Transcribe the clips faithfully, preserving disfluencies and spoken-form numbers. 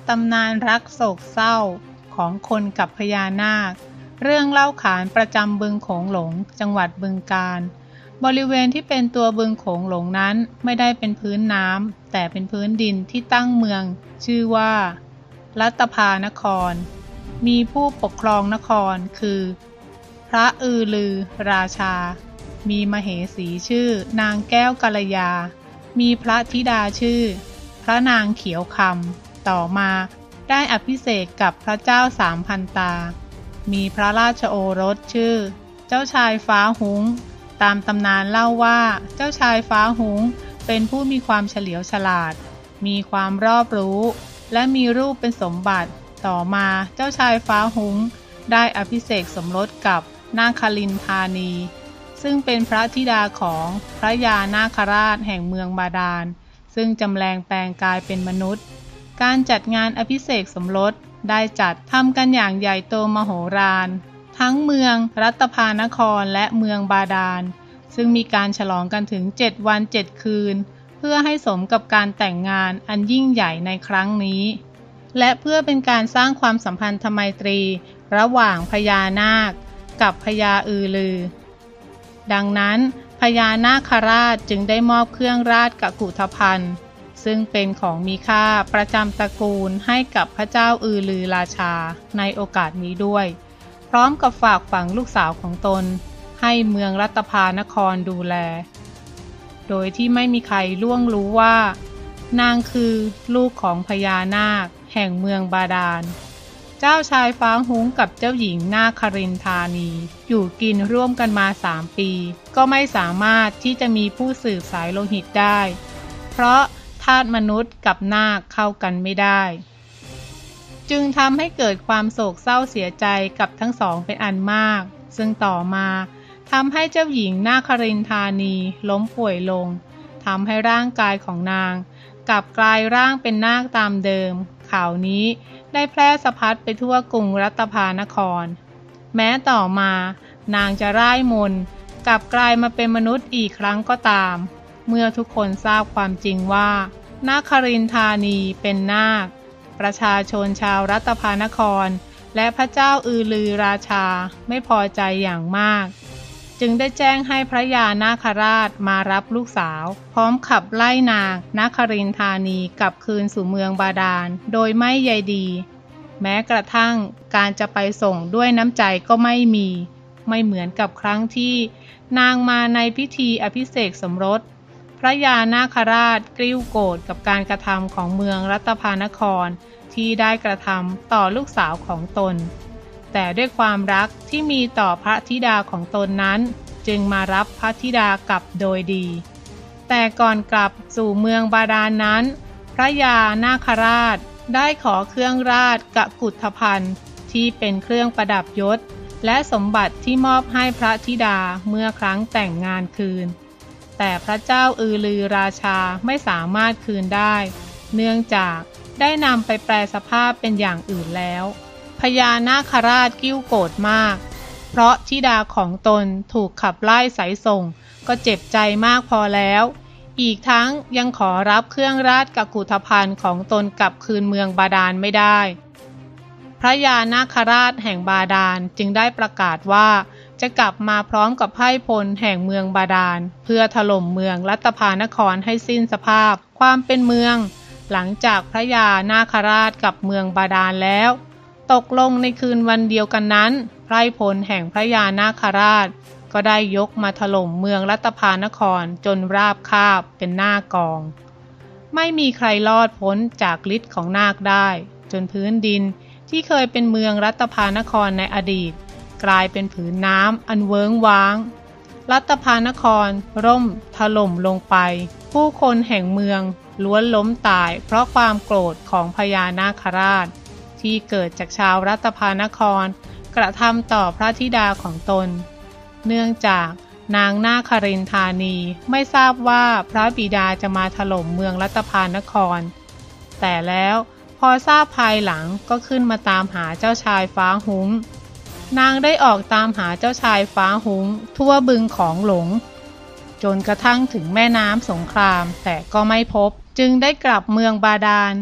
ตำนานรักโศกเศร้าของคนกับพญานาคเรื่องเล่าขานประจำบึงโขงหลงจังหวัดบึงกาฬบริเวณที่เป็นตัวบึงโขงหลงนั้นไม่ได้เป็นพื้นน้ำแต่เป็นพื้นดินที่ตั้งเมืองชื่อว่ารัตภานครมีผู้ปกครองนครคือพระอือลือราชามีมเหสีชื่อนางแก้วกัลยามีพระธิดาชื่อพระนางเขียวคำต่อมาได้อภิเษกกับพระเจ้าสามพันตามีพระราชโอรสชื่อเจ้าชายฟ้าหุงตามตำนานเล่าว่าเจ้าชายฟ้าหุงเป็นผู้มีความเฉลียวฉลาดมีความรอบรู้และมีรูปเป็นสมบัติต่อมาเจ้าชายฟ้าหุงได้อภิเษกสมรสกับนาคลินทานีซึ่งเป็นพระธิดาของพระยานาคราชแห่งเมืองบาดาลซึ่งจำแรงแปลงกายเป็นมนุษย์การจัดงานอภิเษกสมรสได้จัดทำกันอย่างใหญ่โตมโหฬารทั้งเมืองรัตภานครและเมืองบาดาลซึ่งมีการฉลองกันถึงเจ็ดวันเจ็ดคืนเพื่อให้สมกับการแต่งงานอันยิ่งใหญ่ในครั้งนี้และเพื่อเป็นการสร้างความสัมพันธไมตรีระหว่างพญานาคกับพญาอือลือดังนั้นพญานาคราชจึงได้มอบเครื่องราชกกุฏภัณฑ์ซึ่งเป็นของมีค่าประจำตระกูลให้กับพระเจ้าอือลือราชาในโอกาสนี้ด้วยพร้อมกับฝากฝังลูกสาวของตนให้เมืองรัตภานครดูแลโดยที่ไม่มีใครล่วงรู้ว่านางคือลูกของพญานาคแห่งเมืองบาดาลเจ้าชายฟ้าหุงกับเจ้าหญิงนาครินทานีอยู่กินร่วมกันมาสามปีก็ไม่สามารถที่จะมีผู้สืบสายโลหิตได้เพราะธาตุมนุษย์กับนาคเข้ากันไม่ได้จึงทำให้เกิดความโศกเศร้าเสียใจกับทั้งสองเป็นอันมากซึ่งต่อมาทำให้เจ้าหญิงนาครินทานีล้มป่วยลงทำให้ร่างกายของนางกลับกลายร่างเป็นนาคตามเดิมข่าวนี้ได้แพร่สะพัดไปทั่วกรุงรัตภานครแม้ต่อมานางจะร่ายมนต์กลับกลายมาเป็นมนุษย์อีกครั้งก็ตามเมื่อทุกคนทราบความจริงว่านาครินทานีเป็นนาคประชาชนชาวรัตภานครและพระเจ้าอือลือราชาไม่พอใจอย่างมากจึงได้แจ้งให้พระยานาคราชมารับลูกสาวพร้อมขับไล่นางนาครินทานีกลับคืนสู่เมืองบาดาลโดยไม่ใยดีแม้กระทั่งการจะไปส่งด้วยน้ำใจก็ไม่มีไม่เหมือนกับครั้งที่นางมาในพิธีอภิเษกสมรสพระยานาคราชกริ้วโกรธกับการกระทำของเมืองรัตภานครที่ได้กระทำต่อลูกสาวของตนแต่ด้วยความรักที่มีต่อพระธิดาของตนนั้นจึงมารับพระธิดากลับโดยดีแต่ก่อนกลับสู่เมืองบาดาลนั้นพระยานาคราชได้ขอเครื่องราชกกุฏภัณฑ์ที่เป็นเครื่องประดับยศและสมบัติที่มอบให้พระธิดาเมื่อครั้งแต่งงานคืนแต่พระเจ้าอือลือราชาไม่สามารถคืนได้เนื่องจากได้นำไปแปลสภาพเป็นอย่างอื่นแล้วพญานาคราชกิ้วโกรธมากเพราะธิดาของตนถูกขับไล่สายส่งก็เจ็บใจมากพอแล้วอีกทั้งยังขอรับเครื่องราชกกุฏภัณฑ์ของตนกลับคืนเมืองบาดาลไม่ได้พระยานาคราชแห่งบาดาลจึงได้ประกาศว่าจะกลับมาพร้อมกับไพร่พลแห่งเมืองบาดาลเพื่อถล่มเมืองรัตภานครให้สิ้นสภาพความเป็นเมืองหลังจากพระยานาคราชกับเมืองบาดาลแล้วตกลงในคืนวันเดียวกันนั้นไพร่พลแห่งพระยานาคราชก็ได้ยกมาถล่มเมืองรัตภานครจนราบคาบเป็นหน้ากองไม่มีใครรอดพ้นจากฤทธิ์ของนาคได้จนพื้นดินที่เคยเป็นเมืองรัตภานครในอดีตกลายเป็นผืนน้ำอันเวิ้งว้างรัตภานครร่มถล่มลงไปผู้คนแห่งเมืองล้วนล้มตายเพราะความโกรธของพญานาคราชที่เกิดจากชาวรัตภานครกระทำต่อพระธิดาของตนเนื่องจากนางนาครินทานีไม่ทราบว่าพระบิดาจะมาถล่มเมืองรัตภานครแต่แล้วพอทราบภายหลังก็ขึ้นมาตามหาเจ้าชายฟ้าหุงนางได้ออกตามหาเจ้าชายฟ้าหุงทั่วบึงของหลงจนกระทั่งถึงแม่น้ำสงครามแต่ก็ไม่พบจึงได้กลับเมืองบาดาล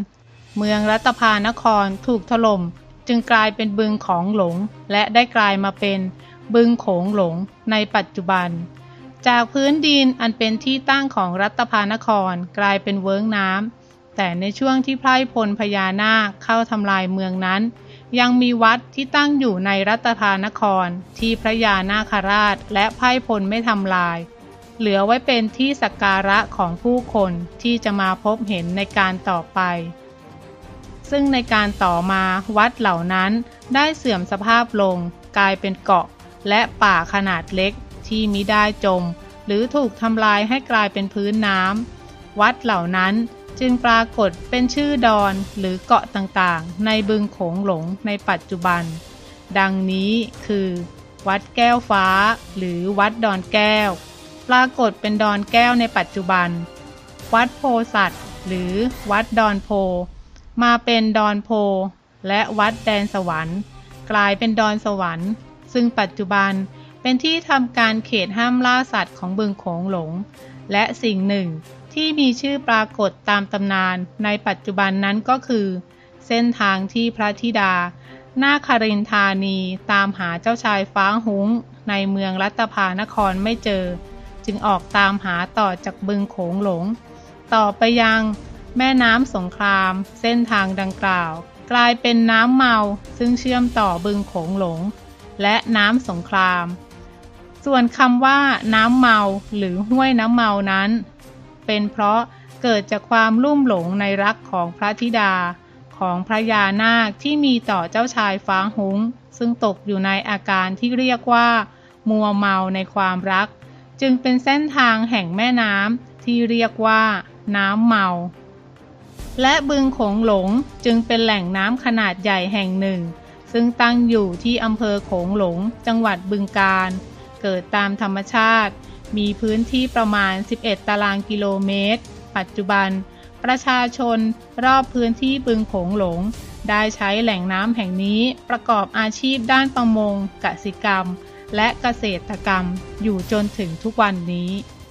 เมืองรัตภานครถูกถล่มจึงกลายเป็นบึงของหลงและได้กลายมาเป็นบึงโขงหลงในปัจจุบันจากพื้นดินอันเป็นที่ตั้งของรัตภานครกลายเป็นเวิ้งน้ำแต่ในช่วงที่ไพร่พลพญานาคเข้าทำลายเมืองนั้นยังมีวัดที่ตั้งอยู่ในรัตภานครที่พระยานาคราชและไพร่พลไม่ทำลายเหลือไว้เป็นที่สักการะของผู้คนที่จะมาพบเห็นในการต่อไปซึ่งในการต่อมาวัดเหล่านั้นได้เสื่อมสภาพลงกลายเป็นเกาะและป่าขนาดเล็กที่มิได้จมหรือถูกทำลายให้กลายเป็นพื้นน้ำวัดเหล่านั้นจึงปรากฏเป็นชื่อดอนหรือเกาะต่างๆในบึงโขงหลงในปัจจุบันดังนี้คือวัดแก้วฟ้าหรือวัดดอนแก้วปรากฏเป็นดอนแก้วในปัจจุบันวัดโพสัตว์หรือวัดดอนโพมาเป็นดอนโพและวัดแดนสวรรค์กลายเป็นดอนสวรรค์ซึ่งปัจจุบันเป็นที่ทำการเขตห้ามล่าสัตว์ของบึงโขงหลงและสิ่งหนึ่งที่มีชื่อปรากฏตามตำนานในปัจจุบันนั้นก็คือเส้นทางที่พระธิดานาครินทรานีตามหาเจ้าชายฟ้าหุงในเมืองรัตภานครไม่เจอจึงออกตามหาต่อจากบึงโขงหลงต่อไปยังแม่น้ำสงครามเส้นทางดังกล่าวกลายเป็นน้ำเมาซึ่งเชื่อมต่อบึงโขงหลงและน้ำสงครามส่วนคำว่าน้ำเมาหรือห้วยน้ำเมานั้นเป็นเพราะเกิดจากความลุ่มหลงในรักของพระธิดาของพระยานาคที่มีต่อเจ้าชายฟ้าหุงซึ่งตกอยู่ในอาการที่เรียกว่ามัวเมาในความรักจึงเป็นเส้นทางแห่งแม่น้ำที่เรียกว่าน้ำเมาและบึงโขงหลงจึงเป็นแหล่งน้ำขนาดใหญ่แห่งหนึ่งซึ่งตั้งอยู่ที่อำเภอโขงหลงจังหวัดบึงกาฬเกิดตามธรรมชาติมีพื้นที่ประมาณสิบเอ็ดตารางกิโลเมตรปัจจุบันประชาชนรอบพื้นที่บึงโขงหลงได้ใช้แหล่งน้ำแห่งนี้ประกอบอาชีพด้านประมงกสิกรรมและเกษตรกรรมอยู่จนถึงทุกวันนี้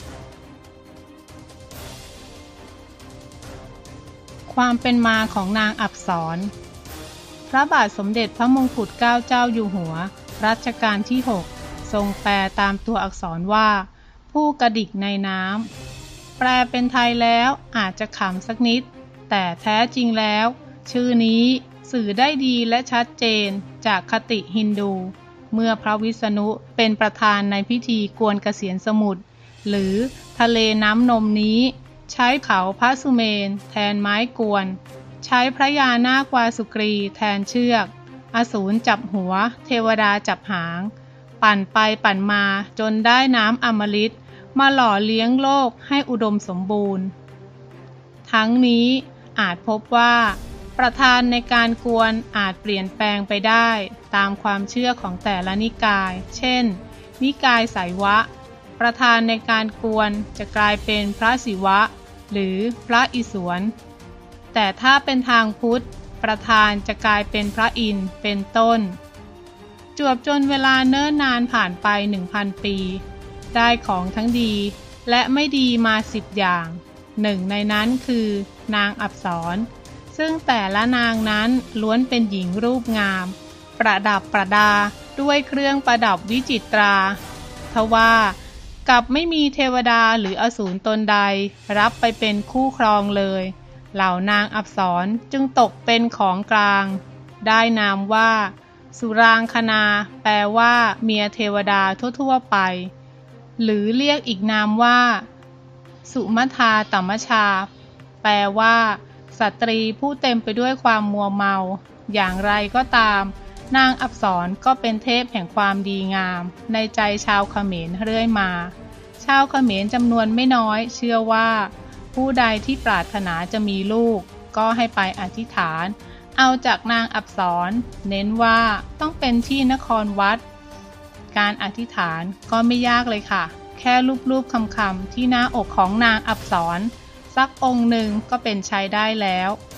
ความเป็นมาของนางอับสรพระบาทสมเด็จพระมงกุฎเกล้าเจ้าอยู่หัวรัชกาลที่หกทรงแปลตามตัวอักษรว่าผู้กระดิกในน้ำแปลเป็นไทยแล้วอาจจะขำสักนิดแต่แท้จริงแล้วชื่อนี้สื่อได้ดีและชัดเจนจากคติฮินดูเมื่อพระวิษณุเป็นประธานในพิธีกวนเกษียณสมุทรหรือทะเลน้ำนมนี้ใช้เขาพระสุเมนแทนไม้กวนใช้พระยานาควาสุกรีแทนเชือกอสูรจับหัวเทวดาจับหางปั่นไปปั่นมาจนได้น้ำอมฤตมาหล่อเลี้ยงโลกให้อุดมสมบูรณ์ทั้งนี้อาจพบว่าประธานในการกวนอาจเปลี่ยนแปลงไปได้ตามความเชื่อของแต่ละนิกายเช่นนิกายไสยวะประธานในการกวนจะกลายเป็นพระศิวะหรือพระอิศวรแต่ถ้าเป็นทางพุทธประธานจะกลายเป็นพระอินทร์เป็นต้นจวบจนเวลาเนิ่นนานผ่านไป หนึ่งพัน ปีได้ของทั้งดีและไม่ดีมาสิบอย่างหนึ่งในนั้นคือนางอับสรซึ่งแต่ละนางนั้นล้วนเป็นหญิงรูปงามประดับประดาด้วยเครื่องประดับวิจิตราทว่ากลับไม่มีเทวดาหรืออสูรตนใดรับไปเป็นคู่ครองเลยเหล่านางอับสรจึงตกเป็นของกลางได้นามว่าสุรางคณาแปลว่าเมียเทวดาทั่วๆไปหรือเรียกอีกนามว่าสุมทาตัมมชาแปลว่าสตรีผู้เต็มไปด้วยความมัวเมาอย่างไรก็ตามนางอับสรก็เป็นเทพแห่งความดีงามในใจชาวเขมรเรื่อยมาชาวเขมรจำนวนไม่น้อยเชื่อว่าผู้ใดที่ปรารถนาจะมีลูกก็ให้ไปอธิษฐานเอาจากนางอับสรเน้นว่าต้องเป็นที่นครวัดการอธิษฐานก็ไม่ยากเลยค่ะแค่รูปๆคำๆที่หน้าอกของนางอับสรสักองค์หนึ่งก็เป็นใช้ได้แล้ว